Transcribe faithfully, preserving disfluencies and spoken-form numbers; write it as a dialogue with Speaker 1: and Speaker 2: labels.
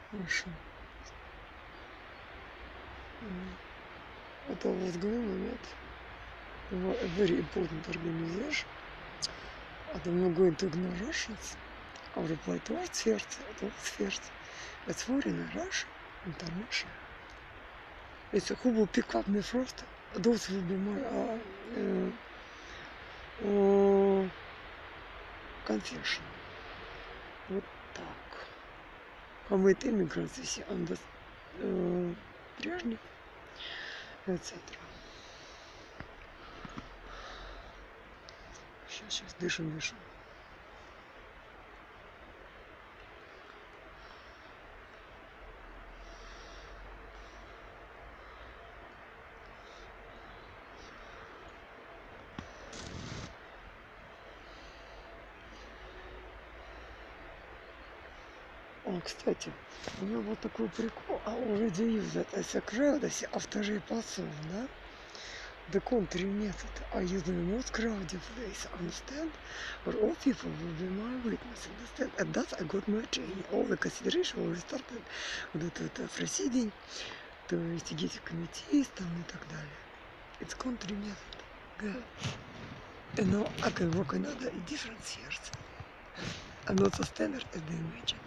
Speaker 1: Хорошо. What I was going at, a very important organization, and I'm not going to ignore Russians. I'll reply towards first, towards first. It's foreign Russia, international. It's who will pick up me first. Those will be my uh, uh, uh, confession. Вот так. Commit immigrants, если under uh, Брежнев, et cetera. Сейчас, сейчас, дышим, дышим. О, кстати, у меня вот такой прикол. I already use that as a crowd, after I pass on, да? The country method. I use the most crowded place, understand? Where all people will be my witness, understand? And that I got my training. All the consideration will started with это proceeding, to investigative committees, там и так далее. It's country method. Good. And now I can work another different spheres. I'm not so standard as they imagine.